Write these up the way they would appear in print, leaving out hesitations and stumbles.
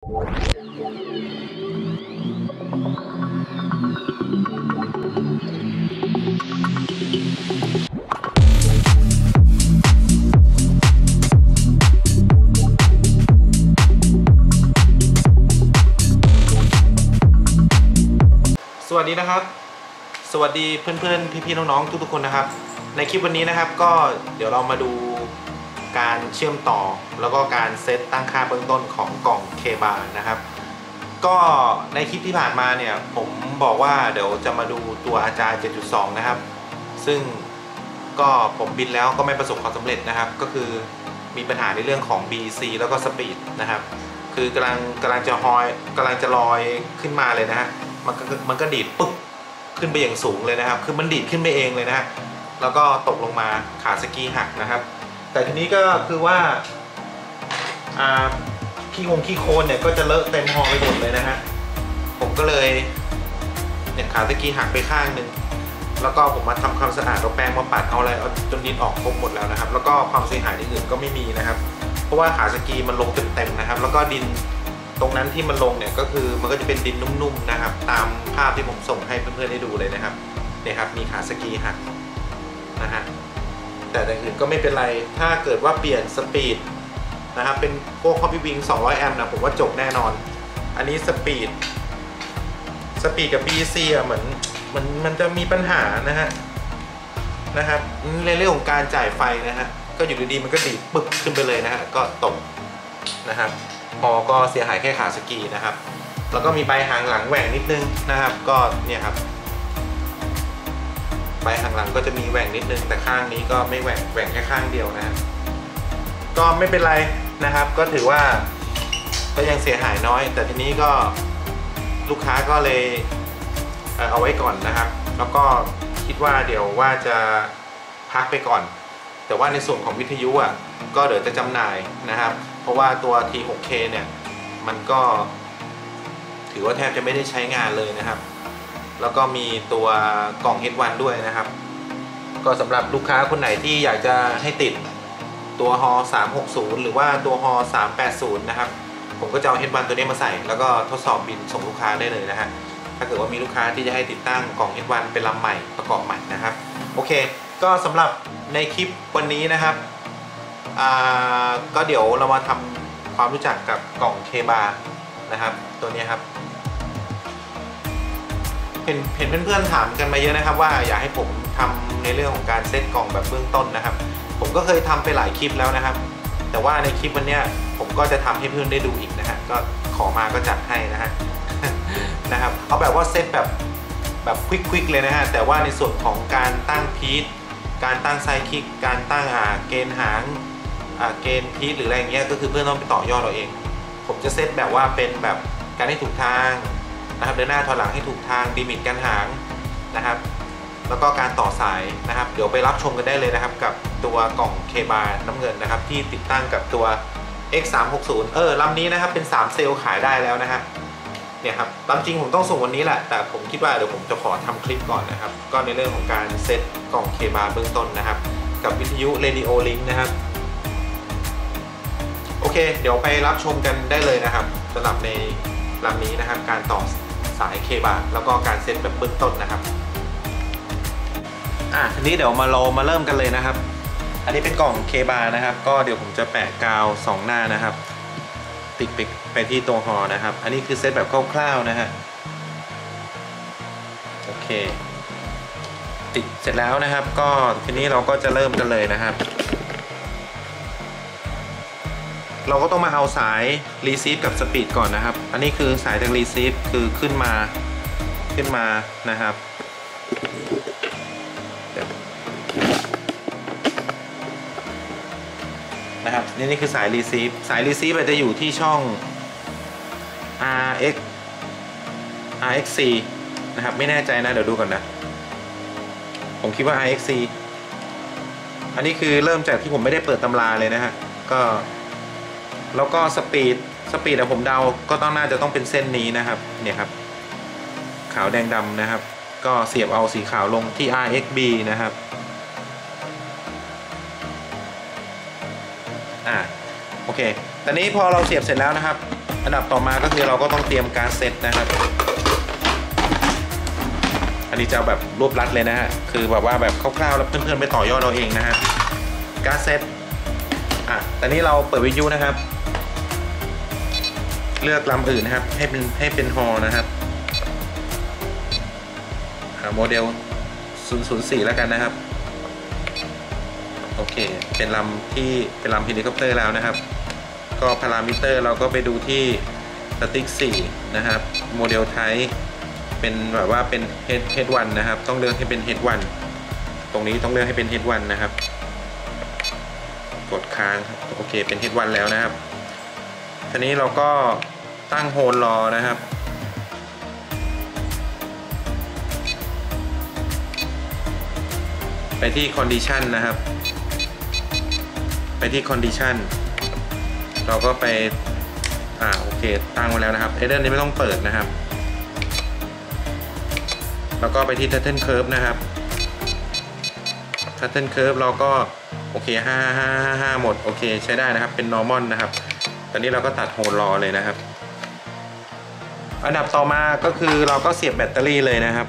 สวัสดีนะครับสวัสดีเพื่อนๆพี่ๆน้องๆทุกๆคนนะครับในคลิปวันนี้นะครับก็เดี๋ยวเรามาดูการเชื่อมต่อแล้วก็การเซตตั้งค่าเบื้องต้นของกล่องเคบานะครับก็ในคลิปที่ผ่านมาเนี่ยผมบอกว่าเดี๋ยวจะมาดูตัวอาจารย์ 7.2 นะครับซึ่งก็ผมบินแล้วก็ไม่ประสบความสำเร็จนะครับก็คือมีปัญหาในเรื่องของ BC แล้วก็สปีดนะครับคือกำลังจะลอยขึ้นมาเลยนะฮะมันก็ดีดปึ๊บขึ้นไปอย่างสูงเลยนะครับคือมันดีดขึ้นไปเองเลยนะฮะแล้วก็ตกลงมาขาสกีหักนะครับแต่ทีนี้ก็คือว่าขี้โคลนเนี่ยก็จะเลอะเต็มฮอไปหมดเลยนะฮะผมก็เลยเนี่ยขาสกีหักไปข้างหนึ่งแล้วก็ผมมาทำความสะอาดเอาแปรงมาปัดเอาอะไรเอาจนดินออกครบหมดแล้วนะครับแล้วก็ความเสียหายอื่นก็ไม่มีนะครับเพราะว่าขาสกีมันลงเต็มนะครับแล้วก็ดินตรงนั้นที่มันลงเนี่ยก็คือมันก็จะเป็นดินนุ่มๆนะครับตามภาพที่ผมส่งให้เพื่อนๆได้ดูเลยนะครับเนี่ยครับมีขาสกีหักนะฮะแต่อื่นก็ไม่เป็นไรถ้าเกิดว่าเปลี่ยนสปีดนะครับเป็นพวก Hobby Wing 200 แอมป์นะผมว่าจบแน่นอนอันนี้สปีดกับ BC เหมือนมันจะมีปัญหานะครับในเรื่องของการจ่ายไฟนะฮะก็อยู่ดีๆมันก็ดีดปึ๊บขึ้นไปเลยนะฮะก็ตกนะครับพอก็เสียหายแค่ขาสกีนะครับแล้วก็มีใบหางหลังแหว่งนิดนึงนะครับก็เนี่ยครับใบหางหลังก็จะมีแหว่งนิดนึงแต่ข้างนี้ก็ไม่แหว่งแค่ข้างเดียวนะก็ไม่เป็นไรนะครับก็ถือว่าก็ยังเสียหายน้อยแต่ทีนี้ก็ลูกค้าก็เลยเอาไว้ก่อนนะครับแล้วก็คิดว่าเดี๋ยวว่าจะพักไปก่อนแต่ว่าในส่วนของวิทยุก็เดี๋ยวจะจำหน่ายนะครับเพราะว่าตัว T6K เนี่ยมันก็ถือว่าแทบจะไม่ได้ใช้งานเลยนะครับแล้วก็มีตัวกล่อง H1 ด้วยนะครับก็สำหรับลูกค้าคนไหนที่อยากจะให้ติดตัวฮอ360หรือว่าตัวฮอ380นะครับผมก็จะเอา H1 ตัวนี้มาใส่แล้วก็ทดสอบบินส่งลูกค้าได้เลยนะฮะถ้าเกิดว่ามีลูกค้าที่จะให้ติดตั้งกล่อง H1 เป็นลำใหม่ประกอบใหม่นะครับโอเคก็สำหรับในคลิปวันนี้นะครับก็เดี๋ยวเรามาทำความรู้จักกับกล่องเคบานะครับตัวนี้ครับเห็นเพื่อนๆถามกันมาเยอะนะครับว่าอยากให้ผมทำในเรื่องของการเซตกล่องแบบเบื้องต้นนะครับผมก็เคยทำไปหลายคลิปแล้วนะครับแต่ว่าในคลิปวันนี้ผมก็จะทำให้เพื่อนได้ดูอีกนะฮะก็ขอมาก็จัดให้นะฮะนะครับเอาแบบว่าเซตแบบควิกเลยนะฮะแต่ว่าในส่วนของการตั้งพีทการตั้งไซด์คิกการตั้งเกณฑ์หางเกณฑ์พีทหรืออะไรเงี้ยก็คือเพื่อนต้องไปต่อยอดเราเองผมจะเซตแบบว่าเป็นแบบการให้ถูกทางนะครับเดินหน้าถอยหลังให้ถูกทางลิมิตการหางนะครับแล้วก็การต่อสายนะครับเดี๋ยวไปรับชมกันได้เลยนะครับกับตัวกล่องเคบาน้ำเงินนะครับที่ติดตั้งกับตัว X360 ลำนี้นะครับเป็น3เซลล์ขายได้แล้วนะฮะเนี่ยครับตามจริงผมต้องส่งวันนี้แหละแต่ผมคิดว่าเดี๋ยวผมจะขอทำคลิปก่อนนะครับก็ในเรื่องของการเซตกล่องเคบาเบื้องต้นนะครับกับวิทยุ Radio Link นะครับโอเคเดี๋ยวไปรับชมกันได้เลยนะครับสำหรับในลำนี้นะครับการต่อสายเคบาแล้วก็การเซตแบบเบื้องต้นนะครับทีนี้เดี๋ยวเรามาเริ่มกันเลยนะครับอันนี้เป็นกล่องเคบานะครับก็เดี๋ยวผมจะแปะกาว2หน้านะครับติดไปที่ตัวฮอนะครับอันนี้คือเซตแบบคร่าวๆนะฮะโอเคติดเสร็จแล้วนะครับก็ทีนี้เราก็จะเริ่มกันเลยนะครับเราก็ต้องมาเอาสายรีซีฟกับสปีดก่อนนะครับอันนี้คือสายจากรีซีฟคือขึ้นมานะครับนี่คือสายรีซีฟจะอยู่ที่ช่อง RXC นะครับไม่แน่ใจนะเดี๋ยวดูก่อนนะผมคิดว่า RXC อันนี้คือเริ่มจากที่ผมไม่ได้เปิดตำราเลยนะฮะก็แล้วก็สปีดผมเดาก็น่าจะต้องเป็นเส้นนี้นะครับเนี่ยครับขาวแดงดำนะครับก็เสียบเอาสีขาวลงที่ RXB นะครับโอเคตอนนี้พอเราเสียบเสร็จแล้วนะครับอันดับต่อมาก็คือเราก็ต้องเตรียมการเซตนะครับอันนี้จะแบบรวบรัดเลยนะฮะคือแบบว่าแบบคร่าวๆแล้วเพื่อนๆไปต่อยอดเราเองนะฮะการเซตตอนนี้เราเปิดวิทยุนะครับเลือกลำอื่นนะครับให้เป็นฮอนะครับโมเดล004แล้วกันนะครับโอเคเป็นลำที่เป็นลำเฮลิคอปเตอร์แล้วนะครับก็พารามิเตอร์เราก็ไปดูที่สติ๊ก4นะครับโมเดลไทป์เป็นแบบว่าเป็น H1 นะครับต้องเลือกให้เป็น H1 ตรงนี้ต้องเลือกให้เป็น H1 นะครับกดค้างโอเคเป็น H1 แล้วนะครับทีนี้เราก็ตั้งโฮลรอนะครับไปที่ Condition นะครับไปที่ Condition เราก็ไปโอเคตั้งไว้แล้วนะครับเอเดอร์นี้ไม่ต้องเปิดนะครับแล้วก็ไปที่ Turtle Curve นะครับ Turtle Curve เราก็โอเค5หมดโอเคใช้ได้นะครับเป็น Normal นะครับตอนนี้เราก็ตัดโฮลรอเลยนะครับอันดับต่อมาก็คือเราก็เสียบแบตเตอรี่เลยนะครับ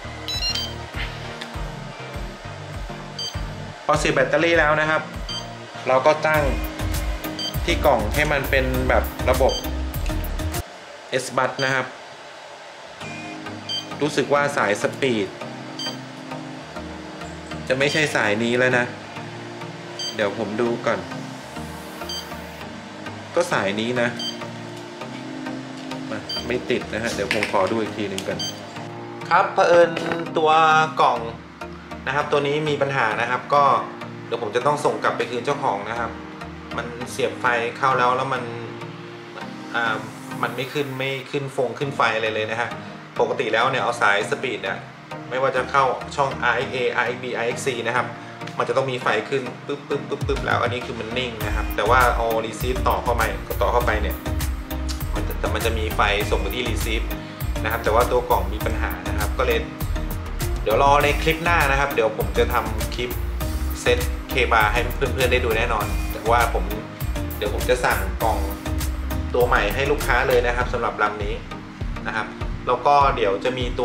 พอเสียบแบตเตอรี่แล้วนะครับเราก็ตั้งที่กล่องให้มันเป็นแบบระบบ S-Bus นะครับรู้สึกว่าสายสปีดจะไม่ใช่สายนี้แล้วนะเดี๋ยวผมดูก่อนก็สายนี้นะไม่ติดนะฮะเดี๋ยวผมขอดูอีกทีหนึ่งกันครับเผอิญตัวกล่องนะครับตัวนี้มีปัญหานะครับก็เดี๋ยวผมจะต้องส่งกลับไปคืนเจ้าของนะครับมันเสียบไฟเข้าแล้วมันไม่ขึ้นฟงขึ้นไฟอะไรเลยนะฮะปกติแล้วเนี่ยเอาสายสปีดเนี่ยไม่ว่าจะเข้าช่อง RXA RXB RXC นะครับมันจะต้องมีไฟขึ้นปึ๊บแล้วอันนี้คือมันนิ่งนะครับแต่ว่าเอา receive ต่อเข้าไปเนี่ยมันจะมีไฟส่งไปที่ receive นะครับแต่ว่าตัวกล่องมีปัญหานะครับก็เลยเดี๋ยวรอในคลิปหน้านะครับเดี๋ยวผมจะทำคลิปเซตเคบาร์ให้เพื่อนๆได้ดูแน่นอนแต่ว่าเดี๋ยวผมจะสั่งกล่องตัวใหม่ให้ลูกค้าเลยนะครับสำหรับลำนี้นะครับแล้วก็เดี๋ยวจะมีตัว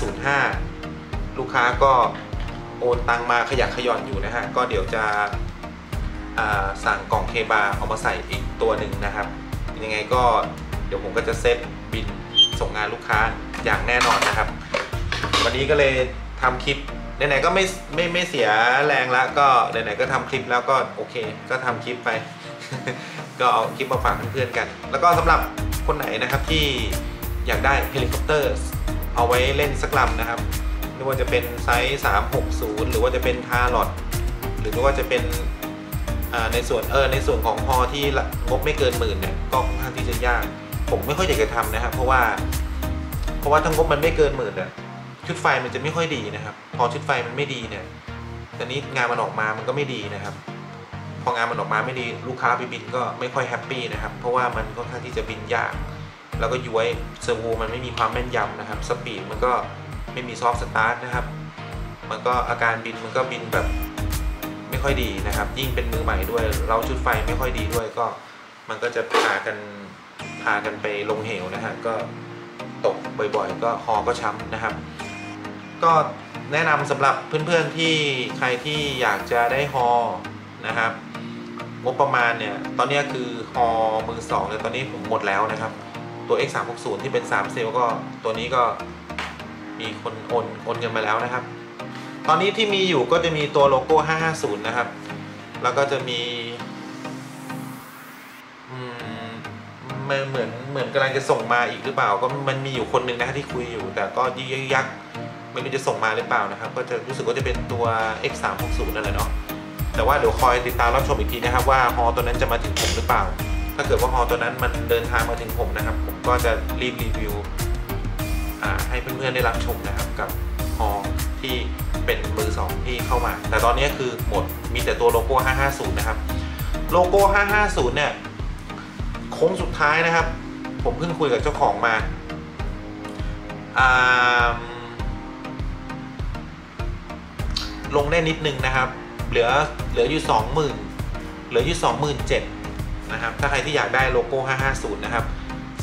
505 ลูกค้าก็โอนตังมาขยักขย่อนอยู่นะฮะก็เดี๋ยวจะสั่งกล่องเคบาร์เอามาใส่อีกตัวหนึ่งนะครับยังไงก็เดี๋ยวผมก็จะเซตบินส่งงานลูกค้าอย่างแน่นอนนะครับวันนี้ก็เลยทำคลิปไหนๆก็ไม่เสียแรงละก็ไหนๆก็ทำคลิปแล้วก็โอเคก็ทำคลิปไป ก็เอาคลิปมาฝากเพื่อนๆกันแล้วก็สำหรับคนไหนนะครับที่อยากได้เฮลิคอปเตอร์เอาไว้เล่นสักลำนะครับไม่ว่าจะเป็นไซส์360หรือว่าจะเป็นทาร์ลอตหรือว่าจะเป็นในส่วนของฮอที่งบไม่เกิน10,000เนี่ยก็ค่อนข้างที่จะยากผมไม่ค่อยอยากจะทำนะครับเพราะว่าทั้งงบมันไม่เกิน10,000เนี่ยชุดไฟมันจะไม่ค่อยดีนะครับพอชุดไฟมันไม่ดีเนี่ยตอนนี้งานมันออกมามันก็ไม่ดีนะครับพองานมันออกมาไม่ดีลูกค้าไปบินก็ไม่ค่อยแฮปปี้นะครับเพราะว่ามันค่อนข้างที่จะบินยากแล้วก็ย้วยเซอร์โวมันไม่มีความแม่นยำนะครับสปีดมันก็ไม่มีซอฟต์สตาร์ทนะครับมันก็อาการบินมันก็บินแบบไม่ค่อยดีนะครับยิ่งเป็นมือใหม่ด้วยเราชุดไฟไม่ค่อยดีด้วยก็มันก็จะพากันไปลงเหวนะฮะก็ตกบ่อยๆก็คอก็ช้ำนะครับก็แนะนำสำหรับเพื่อนๆที่ใครที่อยากจะได้ฮอนะครับงบประมาณเนี่ยตอนนี้คือฮอมือ2เนี่ยตอนนี้ผมหมดแล้วนะครับตัว X360 ที่เป็น3เซลล์ก็ตัวนี้ก็มีคนโอนเงินมาแล้วนะครับตอนนี้ที่มีอยู่ก็จะมีตัวโลโก้550นะครับแล้วก็จะมีเหมือนกำลังจะส่งมาอีกหรือเปล่าก็มันมีอยู่คนหนึ่งนะที่คุยอยู่แต่ก็ยักไม่รู้จะส่งมาหรือเปล่านะครับก็จะรู้สึกว่าจะเป็นตัว X360 นั่นแหละเนาะแต่ว่าเดี๋ยวคอยติดตามรับชมอีกทีนะครับว่าฮอตัวนั้นจะมาถึงผมหรือเปล่าถ้าเกิดว่าฮอตัวนั้นมันเดินทางมาถึงผมนะครับผมก็จะรีวิวให้เพื่อนๆได้รับชมนะครับกับฮอที่เป็นมือ2ที่เข้ามาแต่ตอนนี้คือหมดมีแต่ตัวโลโก้550นะครับโลโก้550เนี่ยโค้งสุดท้ายนะครับผมเพิ่งคุยกับเจ้าของมาลงได้นิดนึงนะครับเหลืออยู่ 20,000 เหลืออยู่ 27,000นะครับถ้าใครที่อยากได้โลโก้550นะครับ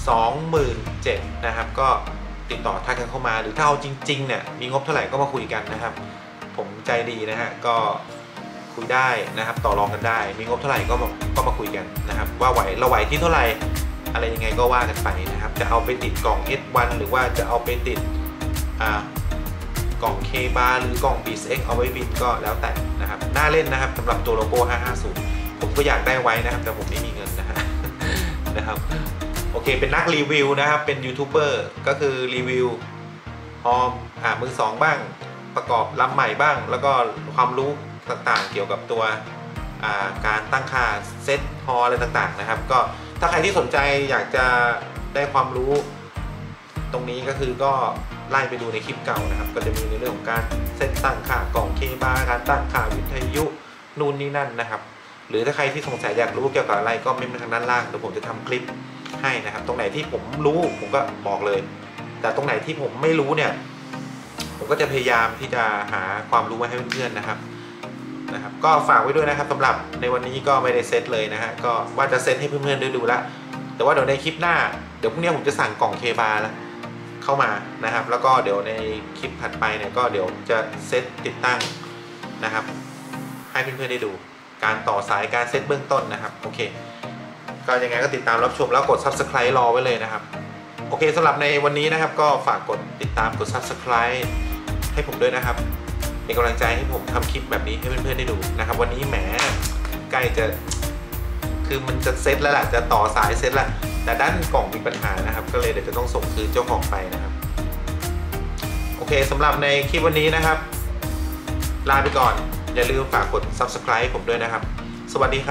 27,000นะครับก็ติดต่อทักกันเข้ามาหรือถ้าเอาจริงๆเนี่ยมีงบเท่าไหร่ก็มาคุยกันนะครับผมใจดีนะฮะก็คุยได้นะครับต่อรองกันได้มีงบเท่าไหร่ก็มาคุยกันนะครับว่าเราไหวที่เท่าไหร่อะไรยังไงก็ว่ากันไปนะครับจะเอาไปติดกล่อง S1 หรือว่าจะเอาไปติดกล่อง K bar หรือกล่อง Beats X เอาไว้บินก็แล้วแต่นะครับน่าเล่นนะครับสำหรับตัวโลโก้550ผมก็อยากได้ไว้นะครับแต่ผมไม่มีเงินนะฮะนะครับโอเคเป็นนักรีวิวนะครับเป็นยูทูบเบอร์ก็คือรีวิวฮอมมือสองบ้างประกอบลำใหม่บ้างแล้วก็ความรู้ต่างๆเกี่ยวกับตัวการตั้งค่าเซตฮออะไรต่างๆนะครับก็ถ้าใครที่สนใจอยากจะได้ความรู้ตรงนี้ก็คือก็ไล่ไปดูในคลิปเก่านะครับก็จะมีในเรื่องของการเซตตั้งค่ากล่องเคบาร์การตั้งค่าวิทยุนู่นนี่นั่นนะครับหรือถ้าใครที่สงสัยอยากรู้เกี่ยวกับอะไรก็เมนต์ทางด้านล่างเดี๋ยวผมจะทำคลิปให้นะครับตรงไหนที่ผมรู้ผมก็บอกเลยแต่ตรงไหนที่ผมไม่รู้เนี่ยผมก็จะพยายามที่จะหาความรู้มาให้เพื่อนๆนะครับก็ฝากไว้ด้วยนะครับสำหรับในวันนี้ก็ไม่ได้เซตเลยนะฮะก็ว่าจะเซตให้เพื่อนๆได้ดูแล้วแต่ว่าเดี๋ยวในคลิปหน้าเดี๋ยวพรุ่งนี้ผมจะสั่งกล่องเคบาร์แล้วเข้ามานะครับแล้วก็เดี๋ยวในคลิปถัดไปเนี่ยก็เดี๋ยวจะเซตติดตั้งนะครับให้เพื่อนๆได้ดูการต่อสายการเซตเบื้องต้นนะครับโอเคก็ยังไงก็ติดตามรับชมแล้วกด Subscribe รอไว้เลยนะครับโอเคสำหรับในวันนี้นะครับก็ฝากกดติดตามกด Subscribe ให้ผมด้วยนะครับเป็นกำลังใจให้ผมทำคลิปแบบนี้ให้เพื่อนๆได้ดูนะครับวันนี้แหมใกล้จะคือมันจะเซตแล้วล่ะจะต่อสายเซตแล้วแต่ด้านกล่องมีปัญหานะครับก็เลยเดี๋ยวจะต้องส่งคืนเจ้าของไปนะครับโอเคสำหรับในคลิปวันนี้นะครับลาไปก่อนอย่าลืมฝากกด Subscribe ผมด้วยนะครับสวัสดี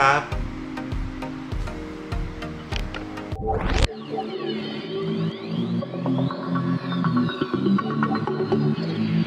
ครับ